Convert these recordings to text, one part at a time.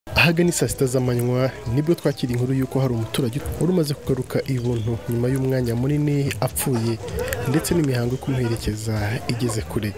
ahagana saa sita z'amanywa nibwo twakira inkuru y'uko hari umuturage wari umaze kugaruka ibuntu nyuma y'umwanya munini apfuye ndetse n'imihango yo kumuherekeza igeze kure.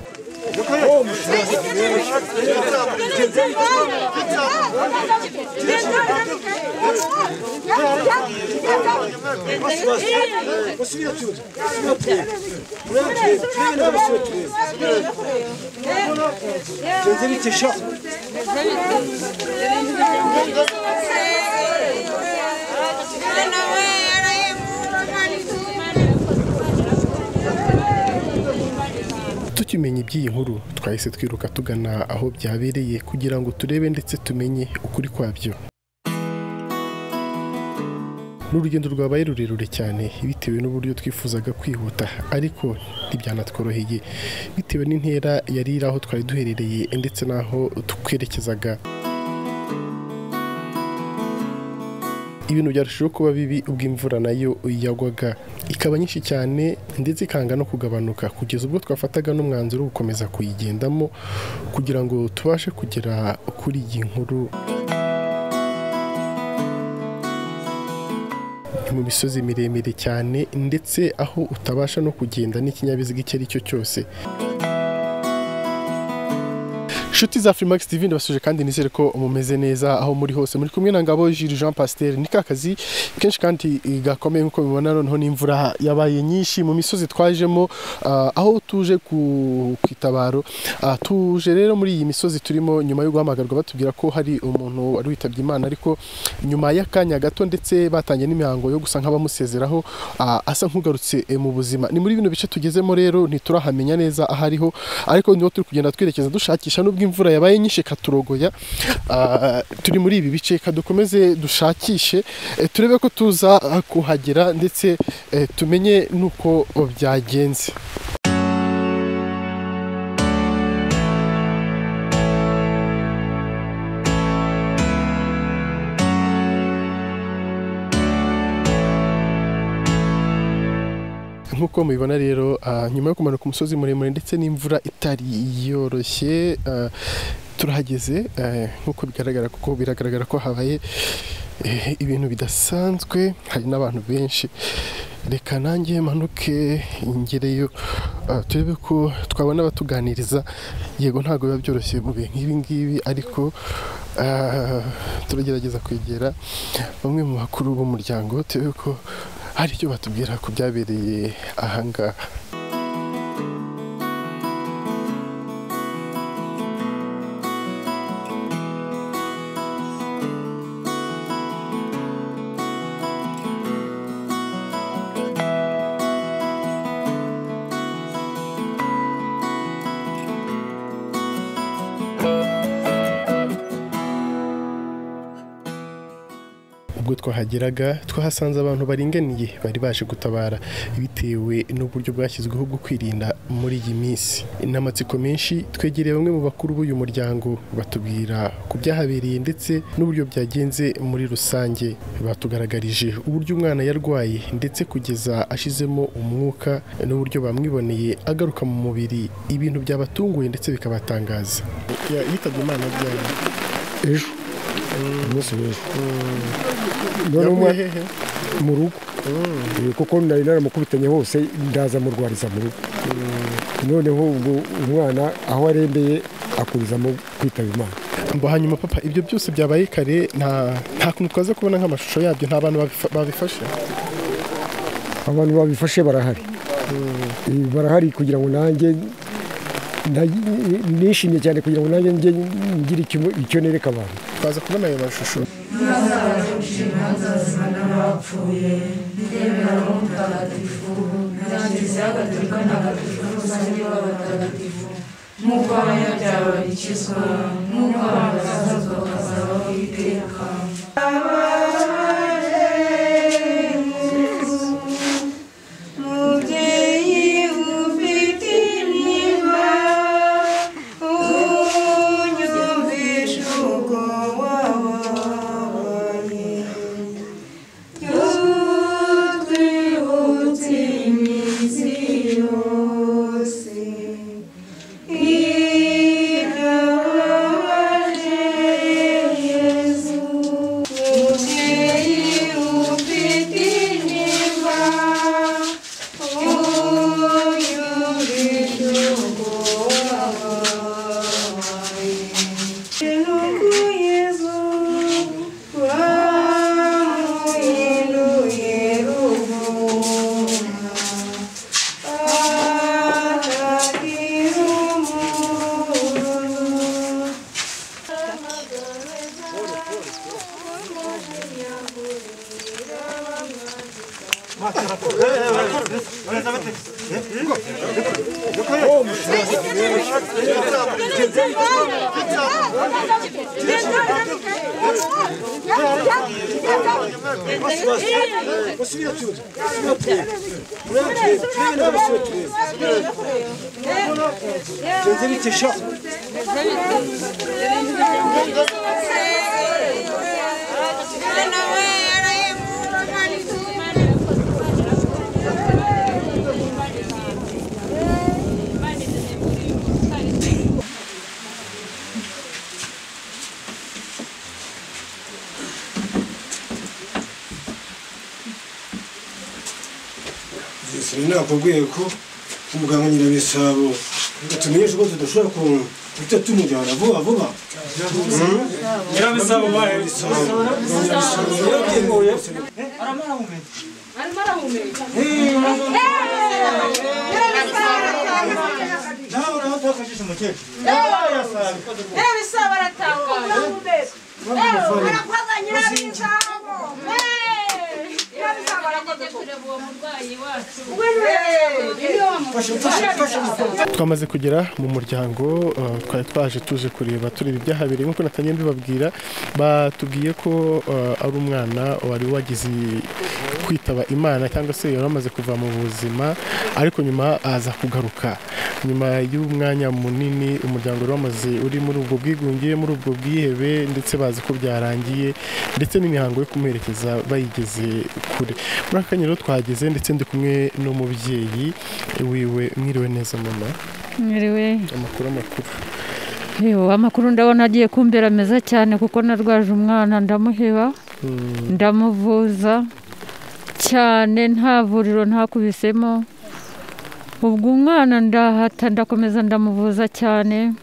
Tukimenya iby'iyi nkuru twahise twiruka tugana aho byabereye kugira ngo turebe ndetse tumenye ukuri kwabyo. N'urugendo rwabaye rurerure cyane bitewe n'uburyo twifuzaga kwihuta ariko ntibyanatworoheye bitewe n'intera yari iri aho twari duherereye ndetse n'aho twerekezaga. Ibintu byarushijeho kuba bibi ubwo imvura nayo yagwaga ikaba nyinshi cyane ndetse ikanga no kugabanuka kugeza ubwo twafataga n'umwanzuro wo gukomeza kuyigendamo kugira ngo tubashe kugera kuri iyi nkuru. Mu misozi miremire cyane ndetse aho utabasha no kugenda n'ikinyabiziga icyo ari cyo cyose. Inshuti za Freemax TV ndabasuje kandi nizere ko mumeze neza aho muri hose. Muri kumwe na Ngabo Jules Jean Pasteur. Ni kakazi kenshi kandi gakomeye nkuko bibona noneho n'imvura yabaye nyinshi mu misozi twajemo aho tuje kwitabaro. Tuje rero muri iyi misozi turimo nyuma yo guhamagarwa batubwira ko hari umuntu wari witabye Imana ariko nyuma y'akanya gato ndetse batangiye n'imihango yo gusa nk'abamusezeraho asa nk'ugarutse mu buzima. Ni muri bino bice tugezemo rero ntiturahamenya neza ahariho ariko niho turi kugenda twerekeza dushakisha n'ubwo imvura yabaye nyinshi katurogoya. Turi muri ibi bice kadukomeze dushakishe turebe ko tuza kuhagera ndetse tumenye nuko byagenze. Nkuko mubibona rero nyuma yo kumanuka umusozi muremure ndetse n'imvura itari yoroshye turahageze nkuko bigaragara kuko biragaragara ko habaye ibintu bidasanzwe hari n'abantu benshi. Reka nanjye manuke ingereyo turebe ko twabona abatuganiriza. Yego ntago biba byoroshye mu bihe nk'ibi ngibi ariko turagerageza kwegera bamwe mu bakuru b'umuryango turebe ko hari icyo batubwira ku byabereye ahangaha. Ubwo twahageraga twahasanze abantu baringaniye bari baje gutabara bitewe n'uburyo bwashyizweho bwo kwirinda muri iyi minsi. N'amatsiko menshi twegereye bamwe mu bakuru b'uyu muryango batubwira ku byahabereye ndetse n'uburyo byagenze muri rusange. Batugaragarije uburyo umwana yarwaye ndetse kugeza ashizemo umwuka n'uburyo bamwiboneye agaruka mu mubiri. Ibintu byabatunguye ndetse bikabatangaza. Yitabye Imana byari ejo umunsi w'ejo mu rugo kuko nari naramukubitanye hose ndaza murwariza mu rugo. Noneho umwana aho arembeye akurizamo kwitaba Imana. Hanyuma papa ibyo byose byabaye kare nta kuntu twaza kubona nk'amashusho yabyo nta bantu babifashe? Abantu babifashe barahari kugira ngo nanjye nishimye cyane kugira ngo nanjye ngire icyo nereka abantu. Twaza kubona ayo mashusho. Yes. nakubwiye ko umuganga Nyirabisabo tumenyesha ko tudashobora guhita tumujyana vuba vuba. Nyirabisabo baye twamaze kugera mu muryango twari twaje tuje kureba ibyahabereye nk'uko natanye mbibabwira batubwiye ko ari umwana wari wagize kwitaba Imana cyangwa se yari amaze kuva mu buzima ariko nyuma aza kugaruka nyuma y'umwanya munini umuryango wari wamaze uri muri ubwo bwigunge muri ubwo bwihebe ndetse bazi ko byarangiye ndetse n'imihango yo kumuherekeza bayigeze kure. Muri aka kanya rero twageze ndetse ndi kumwe n'umubyeyi wiwe. Mwiriwe neza mama? Mwiriwe. Amakuru amakuru ndabona agiye kumbera meza cyane kuko narwaje umwana ndamuheba ndamuvuza cyane nta vuriro ntakubisemo. Ubwo umwana ndahata ndakomeza ndamuvuza cyane.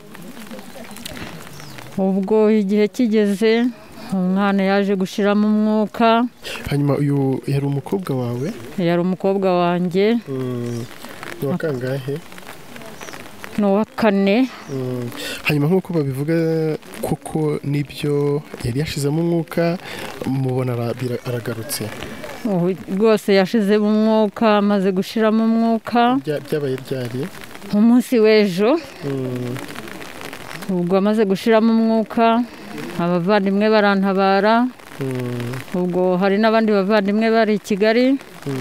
Ubwo igihe kigeze umwana yaje gushiramo umwuka. Hanyuma uyu yari umukobwa wawe? Yari umukobwa wanjye. Ni wa kangahe? Ni uwa 4. Hanyuma nk'uko babivuga kuko nibyo yari yashizemo umwuka mubona aragarutse? Rwose yashizemo umwuka amaze gushiramo umwuka. Byabaye ryari? Umunsi w'ejo. Ubwo amaze gushiramo umwuka abavandimwe barantabara. Ubwo hari n'abandi bavandimwe bari i Kigali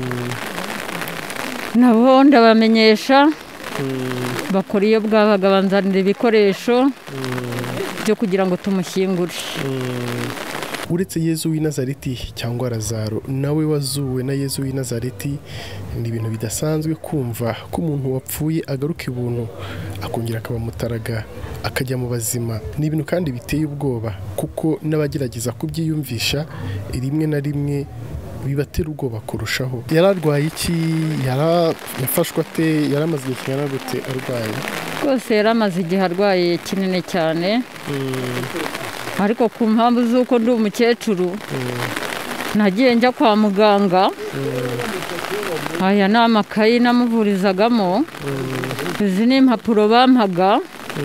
nabo ndabamenyesha bakora iyo bwabaga banzanira ibikoresho byo kugira ngo tumushyingure. Uretse Yezu w'i Nazareti cyangwa Lazaro nawe wazuwe na Yezu w'i Nazareti ni ibintu bidasanzwe kumva ko umuntu wapfuye agaruka ibuntu akongera akaba mutaraga akajya mu bazima. Ni ibintu kandi biteye ubwoba kuko n'abagerageza kubyiyumvisha rimwe na rimwe bibatera ubwoba kurushaho. Yararwaye iki? Yafashwe ate? Yaramaze igihe kingana gute arwaye? Rwose yaramaze igihe arwaye kinini cyane. Ariko ku mpamvu z'uko ndi umukecuru nagiye njya kwa muganga. Aya ni amakayi namuvurizagamo. Izi ni impapuro bampaga.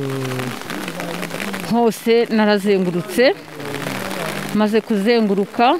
Hose narazengurutse. Maze kuzenguruka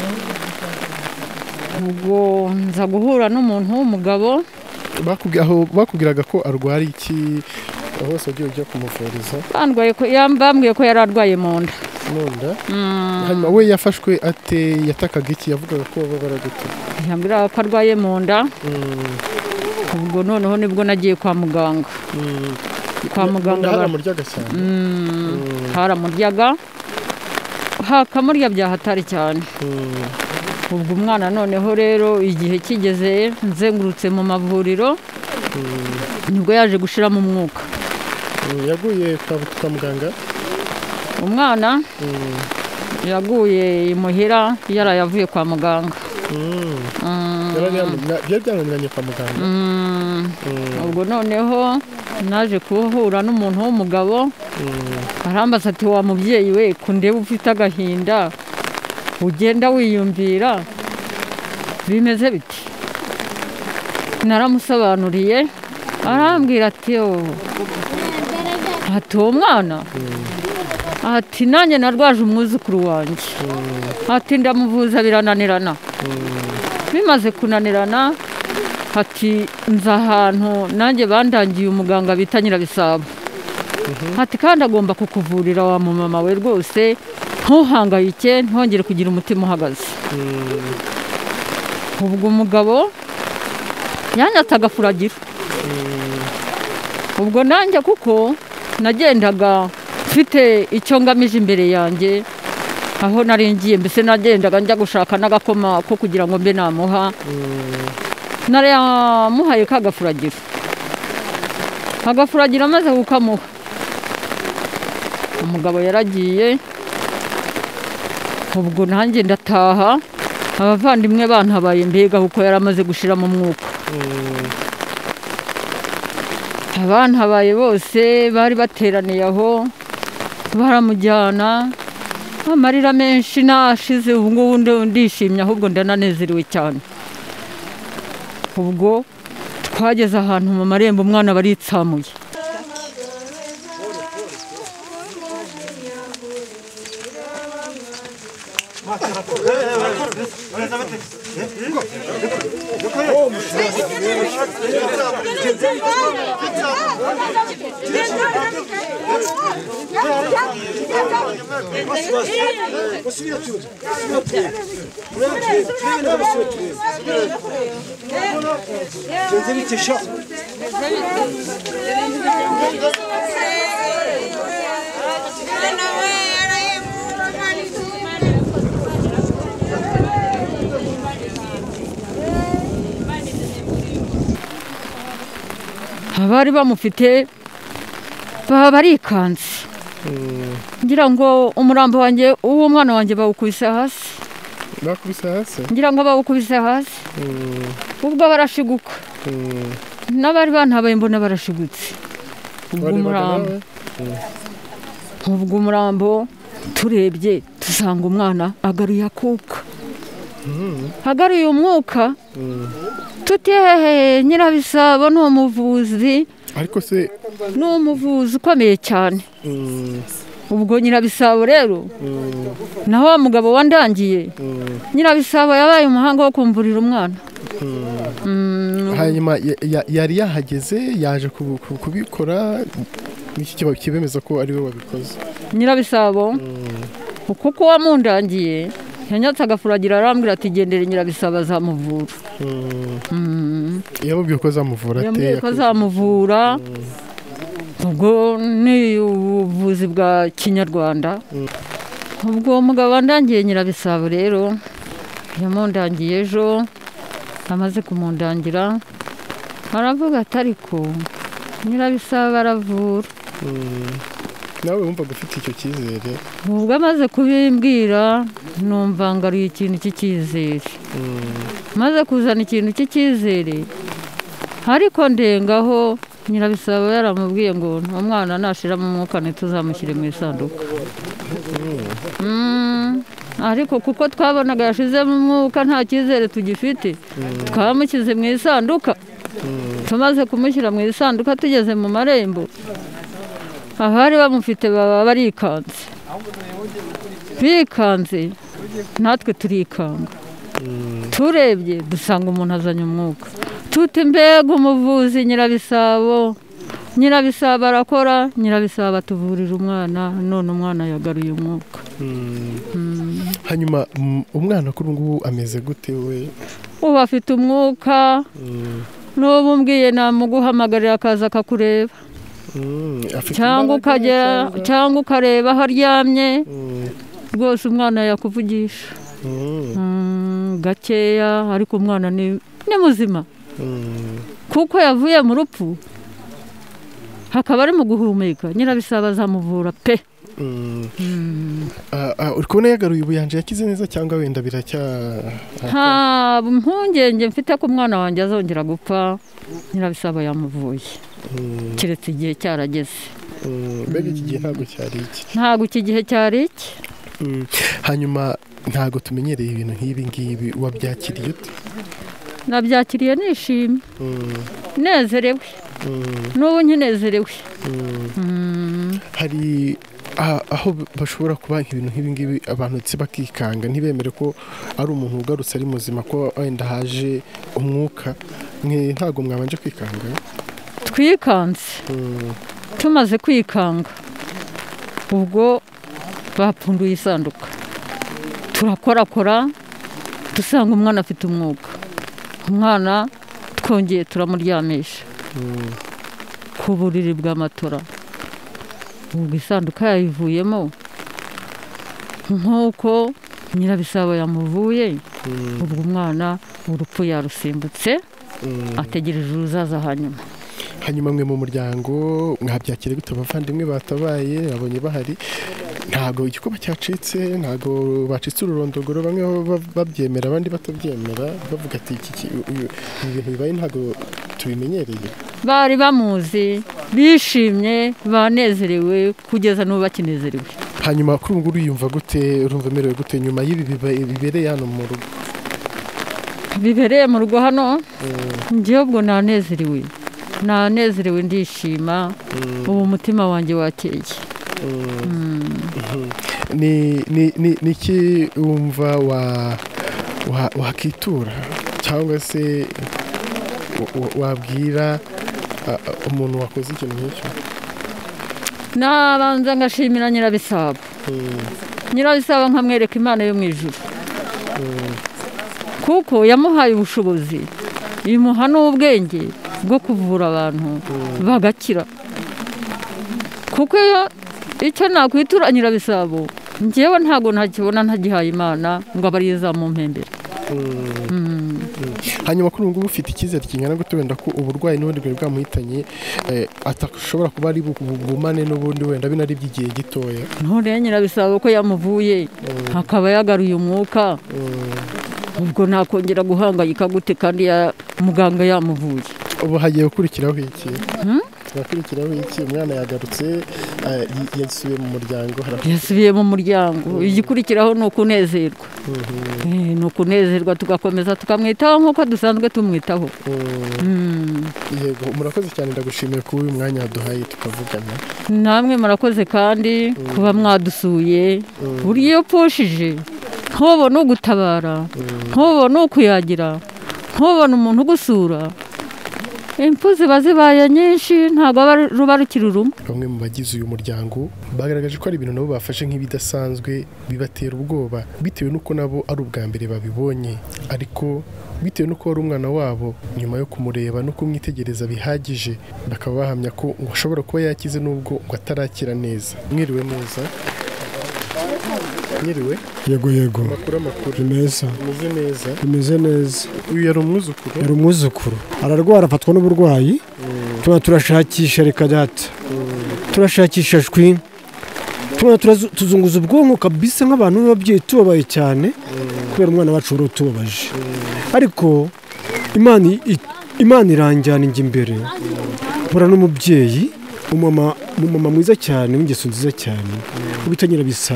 ubwo nza guhura n'umuntu w'umugabo. Bakubwiraga ko arwara iki? Hose ugiye ujya kumuvuriza? Bambwiye ko yari arwaye mu nda. Mu nda? Hanyuma we yafashwe ate? Yatakaga iki? Yavugaga ko babara gute? Yambwiraga ko arwaye mu nda. Ubwo noneho nibwo nagiye kwa muganga. Kwa muganga haramuryaga cyane? Haramuryaga hakamurya byahatari cyane. Ubwo umwana noneho rero igihe kigeze nzengurutse mu mavuriro nibwo yaje gushiramo umwuka. Yaguye kwa muganga? Umwana yaguye imuhira yarayavuye kwa muganga. Byananiranye kwa muganga? Ubwo noneho naje kuhura n'umuntu w'umugabo arambaza ati wa mubyeyi we kundeba ufite agahinda ugenda wiyumvira bimeze biti? Naramusobanuriye arambwira ati ati uwo mwana ati nanjye narwaje umwuzukuru wanjye ati ndamuvuza birananirana bimaze kunanirana ati nza ahantu nanjye bandangiye umuganga bita Nyirabisabo ati kandi agomba kukuvurira wa mama we rwose ntuhangayike ntongere kugira umutima uhagaze ubwo umugabo yanyatse agafuragira ubwo nanjye kuko nagendaga mfite icyo ngamije imbere yanjye aho naringiye mbese nagendaga njya gushaka n'agakoma ko kugira ngo mbe namuha naramuhaye kagafuragira agafuragira amaze kukamuha umugabo yaragiye ubwo nanjye ndataha abavandimwe bantabaye mbega kuko yaramaze gushira mu mwuka abantabaye bose bari bateraniye aho baramujyana amarira menshi nashize ubu ngubu ndishimye ahubwo ndananezerewe cyane ubwo twageze ahantu mu marembo umwana baritsamuye abari bamufite baba barikanze ngira ngo umurambo wanjye uwo mwana wanjye bawukubise hasi ngira ngo bawukubise hasi ubwo barashiguka n'abari bantabaye mbona barashigutse ubwo umurambo turebye dusanga umwana agaruye akuka agaruye umwuka tutehe Nyirabisabo ni umuvuzi ariko se ni umuvuzi ukomeye cyane ubwo Nyirabisabo rero na wa mugabo wandangiye Nyirabisabo yabaye umuhanga wo kumvurira umwana hanyuma yari yahageze yaje kubikora n'iki kibemeza ko ari we wabikoze Nyirabisabo kuko wamundangiye yanyatse agafuragira arambwira ati gendere Nyirabisabo azamuvura yamubwiye ko azamuvura yamubwiye ko azamuvura ubwo ni ubuvuzi bwa kinyarwanda ubwo umugabo wandangiye Nyirabisabo rero yamundangiye ejo amaze kumundangira aravuga ati ariko Nyirabisabo aravura nawe wumva ufite icyo cyizere ubwo amaze kubimbwira numva ngaruye ikintu cy'icyizere maze kuzana ikintu cy'icyizere ariko ndengaho Nyirabisabo yaramubwiye ngo umwana nashiramo umwuka ntituzamushyire mu isanduka ariko kuko twabonaga yashizemo umwuka nta cyizere tugifite twamushyize mu isanduka tumaze kumushyira mu isanduka tugeze mu marembo abari bamufite baba bikanze natwe turikanga turebye dusanga umuntu azanye umwuka tuti mbega umuvuzi Nyirabisabo arakora Nyirabisabo atuvurira umwana none umwana yagaruye umwuka hanyuma umwana kuri ngubu ameze gute we ubu afite umwuka n'ubu mbwiye namuguhamagarira akaza akakureba cyangwa ukareba aho aryamye rwose umwana yakuvugisha gakeya ariko umwana ni muzima kuko yavuye mu rupfu hakaba ari mu guhumeka Nyirabisabo azamuvura pe uri kubona yagaruye ubuyanja yakize neza cyangwa wenda nta mpungenge mfite ko umwana wanjye azongera gupfa Nyirabisabo yamuvuye keretse igihe cyarageze mbega iki gihe ntabwo iki gihe cyari iki hanyuma ntabwo tumenyereye ibintu nk'ibi ngibi wabyakiriye ute nabyakiriye nishimye nezerewe n'ubu nkinezerewe hari aho bashobora kuba ibintu nk'ibi ngibi abantu ndetse bakikanga ntibemere ko ari umuntu ugarutse ari muzima ko wenda haje umwuka ntabwo mwabanje kwikanga twikanze tumaze kwikanga ubwo bapfunduye isanduka turakorakora dusanga umwana afite umwuka umwana twongeye turamuryamisha ku buriri bw'amatora ubwo isanduka yayivuyemo nk'uko nyirabisabo yamuvuye ubwo umwana urupfu yarusimbutse ategereje uruzaza hanyuma mwe mu muryango mwabyakira bite abavandimwe batabaye abonye bahari ntago igikuba cyacitse ntago bacitse ururondogoro bamwe babyemera abandi batabyemera bavuga ati iki ibintu bibaye ntago tubimenyereye bari bamuzi bishimye banezerewe kugeza n'ubu bakinezerewe hanyuma kuri ubu uriyumva gute urumva merewe gute nyuma y'ibi bibereye hano mu rugo bibereye mu rugo hano njyewe ubwo nanezerewe ndishima ubu umutima wanjye wakeye ni iki wumva wakitura cyangwa se wabwira umuntu wakoze ikintu nk'icyo nabanza ngashimira nyirabisabo nkamwereka imana yo mu ijuru kuko yamuhaye ubushobozi imuha n'ubwenge bwo kuvura abantu bagakira kuko icyo nakwitura nyirabisabo njyewe ntabwo ntakibona ntagihaye imana ngo abe ariyo izamumpembera hanyuma kuri ubu ufite icyizere kingana gute wenda ko uburwayi n'ubundi bwari bwamuhitanye atashobora kuba ari bugumane n'ubundi wenda binari by'igihe gitoya none nyirabisabo ko yamuvuye akaba yagaruye umwuka ubwo nakongera guhangayika gute kandi muganga yamuvuye ubu hagiye gukurikiraho iki umwana yagarutse yasubiye mu muryango igikurikiraho ni ukunezerwa tugakomeza tukamwitaho nk'uko dusanzwe tumwitaho yego murakoze cyane ndagushimiye kuba uyu mwanya waduhaye tukavugana namwe murakoze kandi kuba mwadusuye buriya iyo upfushije ntubone ugutabara ntubone ukuyagira ntubone umuntu ugusura impfu ziba zibaye nyinshi ntabwo ruba rukiri rumwe bamwe mu bagize uyu muryango bagaragaje ko ari ibintu nabo bafashe nk'ibidasanzwe bibatera ubwoba bitewe n'uko nabo ari ubwa mbere babibonye ariko bitewe n'uko wari umwana wabo nyuma yo kumureba no kumwitegereza bihagije bakaba bahamya ko ngo ashobora kuba yakize n'ubwo ngo atarakira neza mwiriwe neza mwiriwe yego amakuru bimeze neza uyu yari umwuzukuru ararwara afatwa n'uburwayi turashakisha reka data turashakisha shwi tuzunguza ubwonko kabisa nk'abantu b'ababyeyi tubabaye cyane kubera umwana wacu wari utubabaje ariko imana iranjyana njye imbere mpura n'umubyeyi umumama mwiza cyane w'ingeso nziza cyane ubita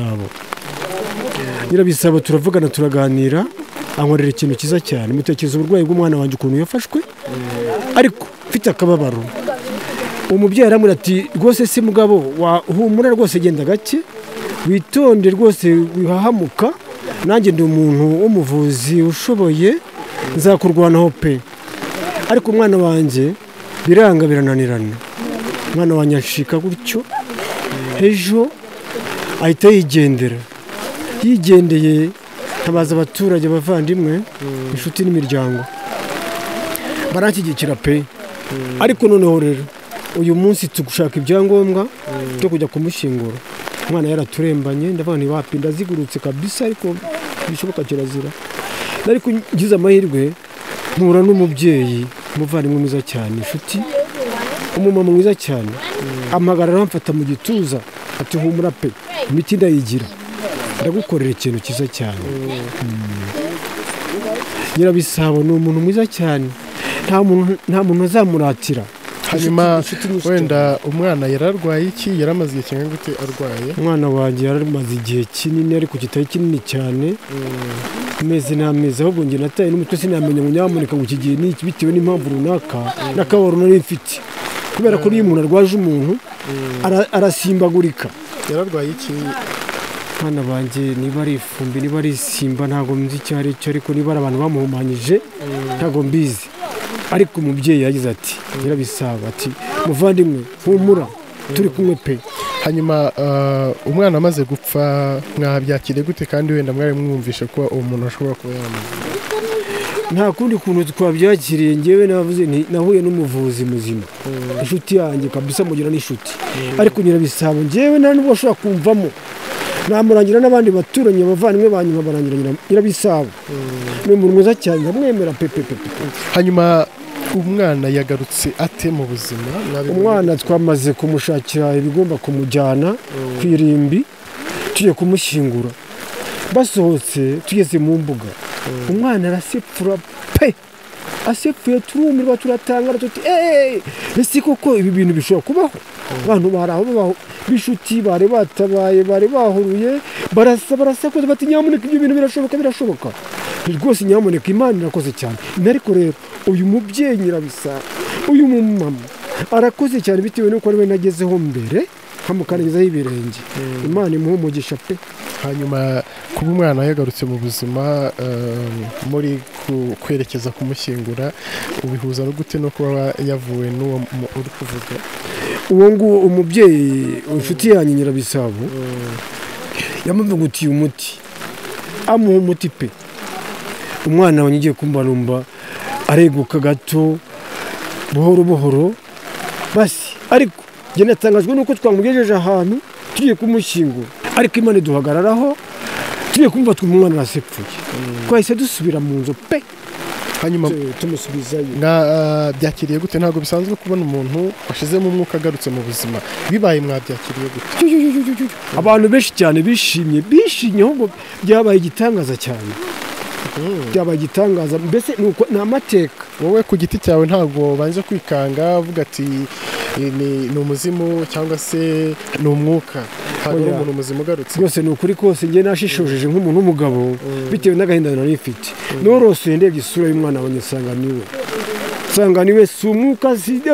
nyirabisabo turavugana turaganira ankorera ikintu cyiza cyane mutekereza uburwayi bw'umwana wanjye ukuntu yafashwe ariko mfite akababaro uwo mubyeyi aramubwira ati rwose si mugabo humura rwose genda gake witonde rwose wihahamuka nanjye ndi umuntu w'umuvuzi ushoboye nzakurwanaho pe ariko umwana wanjye biranga birananirana umwana wanjye ashika gutyo ejo ahita yigendeye ntabaza abaturage abavandimwe inshuti n'imiryango baranshyigikira pe ariko noneho rero uyu munsi tugushaka ibyangombwa byo kujya kumushyingura umwana yaraturembanye ndavuga ntiwapi ndazigurutse kabisa ariko bishoboka kirazira ariko ngize amahirwe mpura n'umubyeyi umuvandimwe mwiza cyane inshuti umumama mwiza cyane amagarara amfata mu gituza ati humura pe imiti ndayigira ndagukorera ikintu cyiza cyane nyirabisabo ni umuntu mwiza cyane nta muntu azamuratira hanyuma wenda umwana yararwaye iki yaramaze igihe kingana gute arwaye umwana wanjye yaramaze igihe kinini ariko kitari kinini cyane amezi n'amezi ahubwo njye nataye n'umutwe sinamenya ngo nyamuneka ngo iki gihe ni iki bitewe n'impamvu runaka n'akababaro nari mfite kubera ko iyo umuntu arwaje umuntu arasimbagurika yararwaye iki? abana banjye niba ari ifumbi niba ari isimba ntabwo nzi icyo ari cyo, ariko niba ari abantu bamuhumanyije ntabwo mbizi. Ariko umubyeyi yagize ati Nyirabisabo ati muvandimwe humura turi kumwe pe. Hanyuma umwana amaze gupfa mwabyakiriye gute, kandi wenda mwari mwumvishe ko uwo muntu ashobora kuba yamaze? Nta kundi kuntu twabyakiriye, ngewe navuze nti nahuye n'umuvuzi muzima, inshuti yanjye kabisa, mugira n'inshuti. Ariko Nyirabisabo ngewe nta nubwo ashobora kumvamo, namurangira n'abandi baturanyi abavandimwe banyuma barangira Nyirabisabo ni umuntu mwiza cyane, ndamwemera pepe. Hanyuma umwana yagarutse ate mu buzima? Umwana twamaze kumushakira ibigomba kumujyana ku irimbi, tugiye kumushyingura. Basohotse tugeze mu mbuga, umwana arasepfura pe, asepfuye turumirwa turatangara tuti ese koko ibi bintu bishobora kubaho? Abantu bari aho b'inshuti bari batabaye, bari bahuruye, barasakuza bati nyamuneka ibyo bintu birashoboka rwose, nyamuneka Imana irakoze cyane. Ariko rero uyu mubyeyi Nyirabisabo, uyu mumama arakoze cyane, bitewe n'uko ari we nagezeho mbere nkamukaragizaho ibirenge. Imana imuhe umugisha pe. Hanyuma kuba umwana yagarutse mu buzima, muri kwerekeza kumushyingura, ubihuza no gute no kuba yavuwe n'uwo uri kuvuga? Uwo nguwo umubyeyi inshuti yanjye Nyirabisabo yamuvugutiye umuti, amuha umuti pe. Umwana wanjye ugiye kumbarumba areguka gato buhoro basi, ariko njye natangajwe nuko twamugejeje ahantu tugiye kumushyingura, ariko Imana iduhagararaho, tugiye kumva umwana arasepfuye, twahise dusubira mu nzu pe. Hanyuma tumusubizayo. Byakiriye gute? Ntabwo bisanzwe kubona umuntu washizemo umwuka agarutse mu buzima, bibaye mwabyakiriye gute? Abantu benshi cyane bishimye ahubwo byabaye igitangaza cyane, byabaye igitangaza, mbese ni amateka. Wowe ku giti cyawe ntabwo banze kwikanga uvuga ati ni umuzimu cyangwa se ni umwuka, ntabwo ari umuntu muzima ugarutse? Rwose ni ukuri kose, njye nashishojeje nk'umuntu w'umugabo bitewe n'agahinda nari mfite. Norosoye ndebye isura y'umwana wanjye nsanga niwe si umwuka,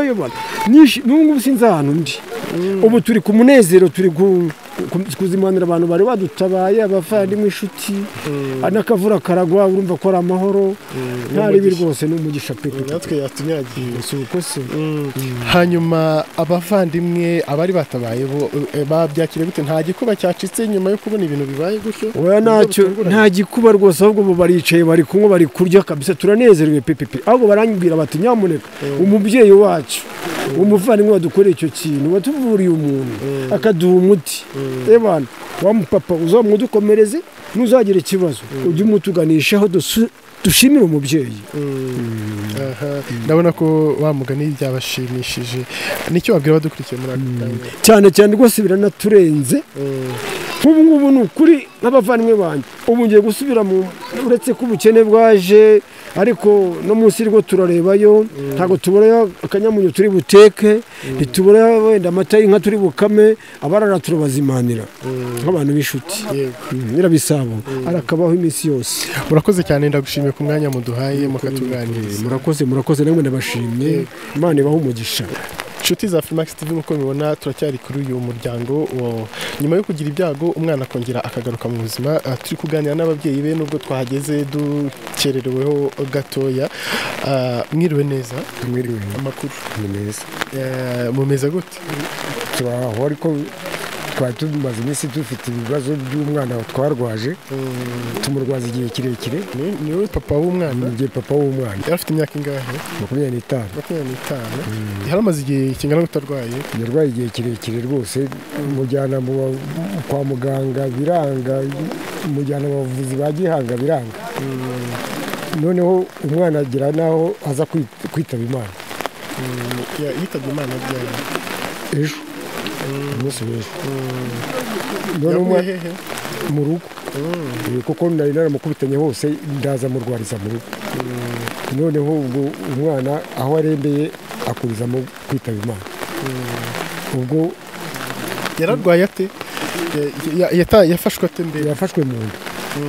n'ubu sinzi ahantu ndi. Ubu turi ku munezero, turi kuzimanira abantu bari badutabaye, abavandimwe, inshuti, n'akavura karagwa, urumva ko ari amahoro, nta ribi rwose, ni umugisha pe. Natwe yatunyagiye si uko se. Hanyuma abavandimwe abari batabaye bo babyakiriye gute? Nta gikuba cyacitse nyuma yo kubona ibintu bibaye gutyo? Oya, nta gikuba rwose, ahubwo bo baricaye, bari kunywa, bari kurya kabisa, turanezerewe pe. Ahubwo barambwira bati nyamuneka umubyeyi wacu, umuvandimwe wadukoreye icyo kintu, watuvuriye umuntu akaduha umuti, ebana wa mupapa uzamudukomereze, ntuzagire ikibazo, ujye umutuganishaho dushimire umubyeyi. Ndabona ko wa mugani byabashimishije. Nicyo wabwira badukurikiye muri aka kanya? Cyane rwose biranaturenze. Ubu ngubu ni ukuri n'abavandimwe banjye, ubu ngiye gusubira uretse ko ubukene bwaje, ariko no munsi rwo turarebayo, ntabwo tubura akanyamunyu turi buteke, ntitubura wenda amata y'inka turi bukame, abarara turabazimanira nk'abantu b'inshuti. Nyirabisabo arakabaho iminsi yose. Murakoze cyane, ndagushimiye ku mwanya muduhaye mukatuganiriza. Murakoze namwe ndabashimye, Imana ibahe umugisha. Inshuti za Freemax TV nk'uko mubibona turacyari kuri uyu muryango nyuma yo kugira ibyago umwana akongera akagaruka mu buzima. Turi kuganira n'ababyeyi be nubwo twahageze dukerereweho gatoya. Mwiriwe neza? Mwiriwe. Amakuru ni meza. Mumeze gute? Turaho, ariko twari tumaze iminsi dufite ibibazo by'umwana twarwaje, tumurwaza igihe kirekire. Niwe papa w'umwana? Ni papa w'umwana. Yari afite imyaka ingahe? 25. Yari amaze igihe kingana gutarwaye? Yarwaye igihe kirekire rwose, mujyana kwa muganga biranga, mujyana abavuzi ba gihanga biranga. Noneho umwana agira naho aza kwitaba Imana. Yitabye Imana ryari? Ejo. Umunsi w'ejo. Yavuye hehe? Mu rugo. Kuko nari naramukubitanye hose, ndaza murwariza mu rugo. Noneho ubwo umwana aho arembeye akurizamo kwitaba Imana. Ubwo yararwaye ate? Yafashwe ate mbere? Yafashwe mu nda.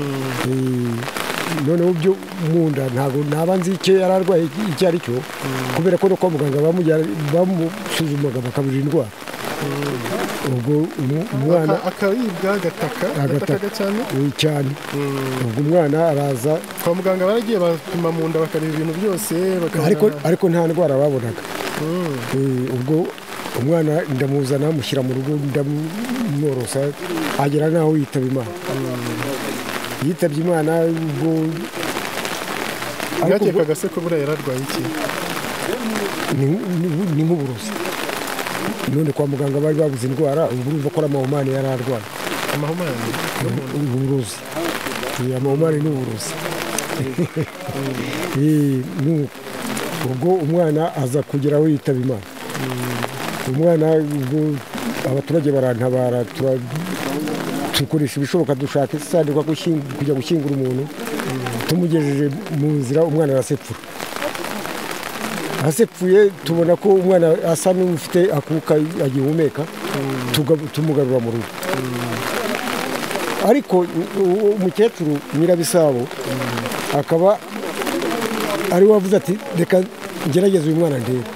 Noneho byo mu nda ntabwo naba nzi icyo yararwaye icyo ari cyo, kubera ko no kwa muganga bamusuzumaga bakabura indwara. ubwo umwana akaribwa agataka cyane cyane ubwo umwana araza kwa muganga baragiye bapima mu nda bakareba ibintu byose ariko nta ndwara babonaga ubwo umwana ndamuzana mushyira mu rugo ndamworosa agera naho yitaba Imana yitabye Imana ubwo mwakekaga se ko buriya yararwaye iki ni nk'uburozi none kwa muganga bari babuze indwara ubu urumva ko amahumane yari arwaye uburozi amahumane ni uburozi ubwo umwana aza kugera aho yitaba Imana umwana ubwo abaturage barantabara dukoresha ibishoboka dushaka isanirwa kujya gushyingura umuntu tumugejeje mu nzira umwana arasepfura asepfuye tubona ko umwana asa n'ufite akuka agihumeka tumugarura mu rugo ariko umukecuru Nyirabisabo akaba ari wavuze ati reka ngerageze uyu mwana ndebe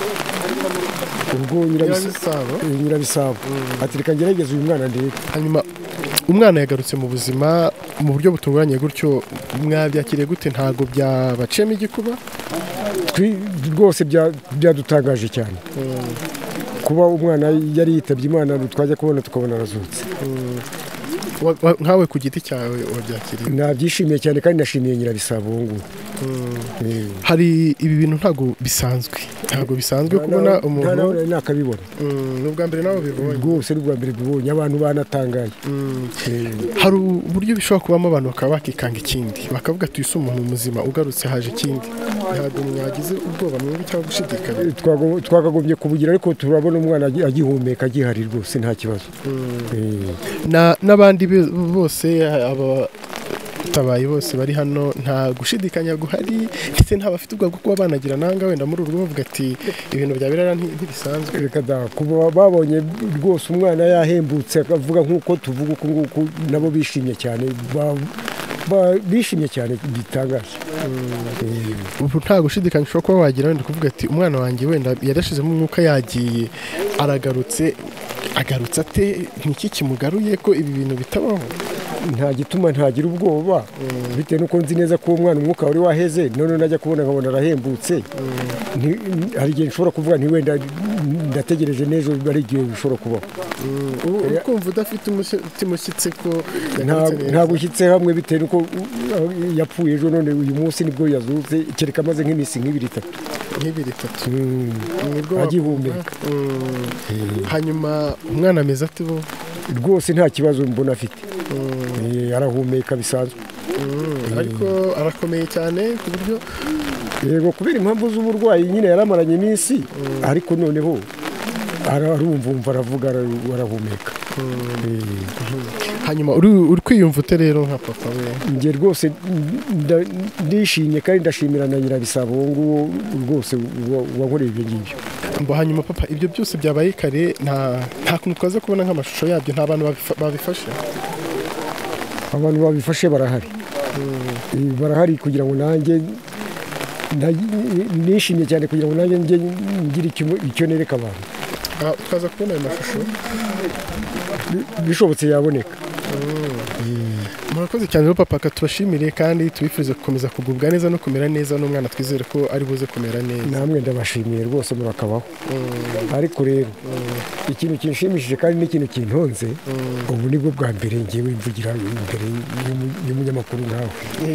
ubwo Nyirabisabo ati reka ngerageze uyu mwana ndebe hanyuma umwana yagarutse mu buzima mu buryo butunguranye gutyo mwabyakiriye gute ntago byabaciyemo igikuba rwose byadutangaje cyane kuba umwana yari yitabye Imana twajya kubona tukabona arazutse nkawe ku giti cyawe wabyakiriye nabyishimiye cyane kandi nashimiye Nyirabisabo ubu ngubu hari ibi bintu ntabwo bisanzwe kubona umuntu nakabibona ni ubwa mbere nawe bibonye rwose ni ubwa mbere bibonye abantu banatangaye hari uburyo bishobora kubamo abantu bakaba bakikanga ikindi bakavuga ati uyu si umuntu muzima ugarutse haje ikindi ntabwo mwagize ubwoba mwebwe cyangwa gushidikanya twakagombye kubugira ariko turabona umwana agihumeka agihari rwose nta kibazo n'abandi bose abatabaye bose bari hano nta gushidikanya guhari ndetse ntabafite ubwoba bwo kuba banagira nanga wenda muri urwo bavuga ati ibintu bya birara ntibisanzwe reka da kuba babonye rwose umwana yahembutse akavuga nk'uko tuvuga uku nguku nabo bishimye cyane bishimye cyane bitangaje ubu nta gushidikanya ushobora kuba wagira wenda kuvuga ati umwana wanjye wenda yarashizemo umwuka yagiye agarutse ate nk'iki kimugaruye ko ibi bintu bitabaho nta gituma ntagira ubwoba bitewe nuko nzi neza ko umwana umwuka wari waheze none najya kubona nkabona arahembutse hari igihe nshobora kuvuga nti wenda ndategereje n'ejo ari igihe bishobora kubaho ukumva udafite umutima ushyitse ko ntabwo ushyitse hamwe bitewe nuko yapfuye ejo none uyu munsi nibwo yazutse kereka amaze nk'iminsi nk'ibiri itatu agihumeka hanyuma umwana ameze ate bo rwose nta kibazo mbona afite arahumeka bisanzwe ariko arakomeye cyane ku buryo yego kubera impamvu z'uburwayi nyine yaramaranye iminsi ariko noneho arumva aravuga arahumeka hanyuma uri kwiyumva ute rero nka papa we njye rwose ndishimye kandi ndashimira na Nyirabisabo nguwo rwose wankoreye ibyo ngibyo hanyuma papa ibyo byose byabaye kare nta kuntu twaza kubona nk'amashusho yabyo nta bantu babifashe abantu babifashe barahari kugira ngo nanjye nishimye cyane kugira ngo nanjye ngire icyo nereka abantu twaza kubona ayo mashusho bishobotse yaboneka murakoze cyane rero papa tubashimire kandi tubifurize gukomeza kugubwa neza no kumera neza n'umwana twizere ko ari buze kumera neza namwe ndabashimiye rwose murakabaho ariko rero ikintu kinshimishije kandi n'ikintu kintonze ubu nibwo bwa mbere ngewe mvugira imbere y'umunyamakuru nkawe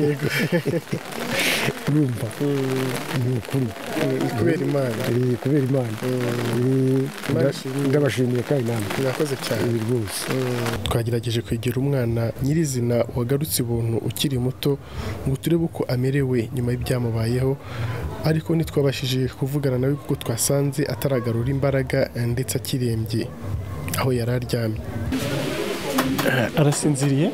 urumva ni ukuri kubera imana ndabashimiye kandi namwe murakoze cyane rwose twagerageje kwegera umwana nyirizina wagarutse ubuntu ukiri muto ngo turebe uko amerewe nyuma y'ibyamubayeho ariko ntitwabashije kuvugana nawe kuko twasanze ataragarura imbaraga ndetse akirembye aho yari aryamye arasinziriye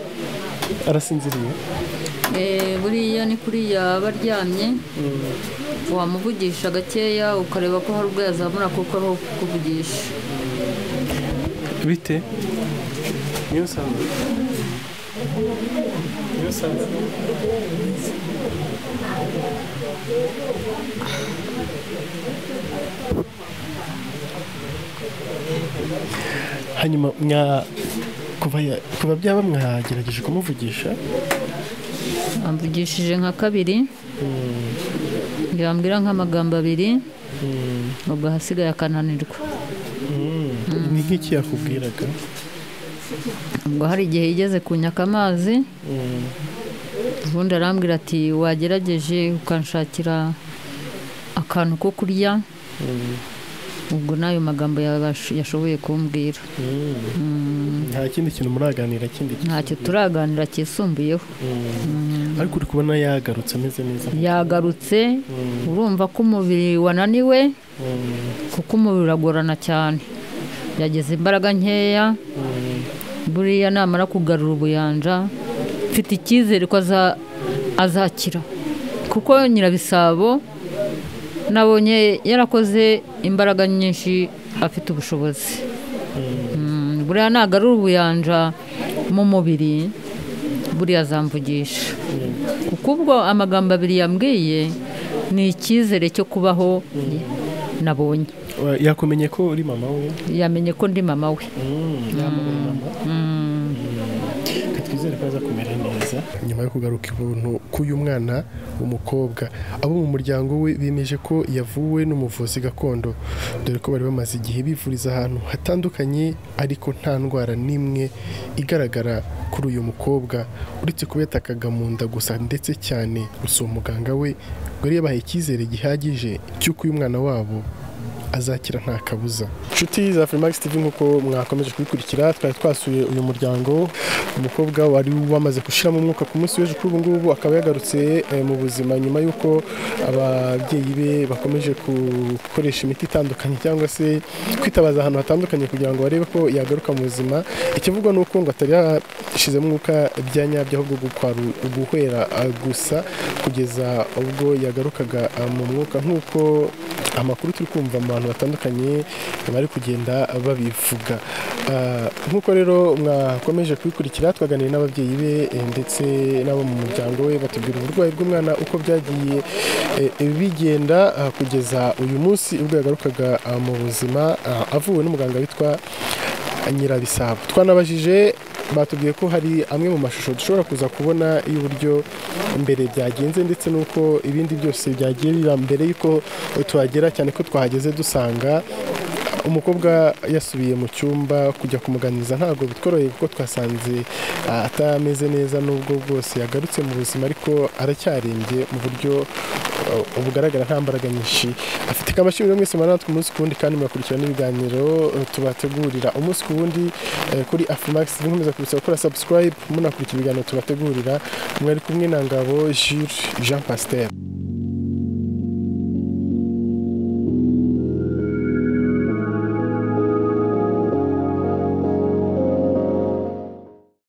buriya ni kuriya aba aryamye wamuvugisha gakeya ukareba ko hari ubwo yazamura kuko ari kukuvugisha bite niyo usanzwe hanyuma kuva byaba mwagerageje kumuvugisha? amvugishije nka kabiri yambwira nk'amagambo abiri ubwo hasigaye akananirwa. ni nk'iki yakubwiraga? ubwo hari igihe yigeze kunyaka amazi ubundi arambwira ati wagerageje ukanshakira akantu ko kurya, ubwo n'ayo magambo yashoboye kumbwira. nta kindi kintu muraganira kindi? ntacyo turaganira kisumbuyeho. ariko uri kubona yagarutse ameze neza? yagarutse, urumva ko umubiri wananiwe kuko umubiri uragorana cyane, yageze imbaraga nkeya. buriya namara kugarura ubuyanja mfite icyizere ko azakira, kuko Nyirabisabo nabonye yarakoze imbaraga nyinshi, afite ubushobozi. buriya nagarura ubuyanja mu mubiri buriya azamvugisha, kuko ubwo amagambo abiri yambwiye ni icyizere cyo kubaho nabonye. yakumenye ko uri mama we? yamenye ko ndi mama we. twizere ko aza kumera neza nyuma yo kugaruka ibuntu k'uyu mwana w'umukobwa. abo mu muryango we bemeje ko yavuwe n'umuvuzi gakondo, dore ko bari bamaze igihe bivuriza ahantu hatandukanye ariko nta ndwara n'imwe igaragara kuri uyu mukobwa, uretse kuba yatakaga mu nda gusa ndetse cyane. gusa uwo muganga we ngo yari yabahaye icyizere gihagije cy'uko uyu mwana wabo azakira nta kabuza. inshuti za Freemax TV nk'uko mwakomeje kubikurikira, twari twasuye uyu muryango. umukobwa wari wamaze gushiramo umwuka ku munsi w'ejo, kuri ubu ngubu akaba yagarutse mu buzima nyuma y'uko ababyeyi be bakomeje gukoresha imiti itandukanye cyangwa se kwitabaza ahantu hatandukanye kugira ngo barebe ko yagaruka mu buzima. ikivugwa ni uko ngo atari yashizemo umwuka bya nyabyo, ahubwo guhera gusa kugeza ubwo yagarukaga mu mwuka, nk'uko amakuru turi kumva mu bantu batandukanye bari kugenda babivuga. nk'uko rero mwakomeje kubikurikira, twaganiriye n'ababyeyi be ndetse n'abo mu muryango we, batubwira uburwayi bw'umwana uko byagiye bigenda kugeza uyu munsi ubwo yagarukaga mu buzima, avuwe n'umuganga witwa Nyirabisabo. twanabajije, batubwiye ko hari amwe mu mashusho dushobora kuza kubona y'uburyo mbere byagenze ndetse n'uko ibindi byose byagiye biba mbere y'uko tuhagera, cyane ko twahageze dusanga umukobwa yasubiye mu cyumba kujya kumuganiriza ntabwo bitworoheye, kuko twasanze atameze neza, n'ubwo bwose yagarutse mu buzima ariko aracyarembye mu buryo bugaragara nta mbaraga nyinshi afite. kamashimiro mwese natwe umunsi ku wundi, kandi murakurikirana n'ibiganiro tubategurira umunsi ku wundi kuri Afrimax. nkomeza kubisaba gukora subscribe, munakurikira ibiganiro tubategurira. mwari kumwe na Ngabo Jules Jean Pasteur.